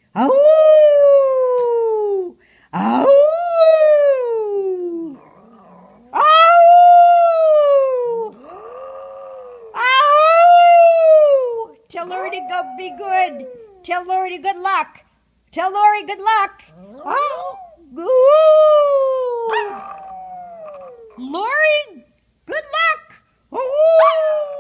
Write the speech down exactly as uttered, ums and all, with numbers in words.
Ow! Ow! Ow! Ow! Tell Lori to go be good. Tell Lori good luck. Tell Lori good luck. Ow! Ooh! Lori, good luck. Ooh!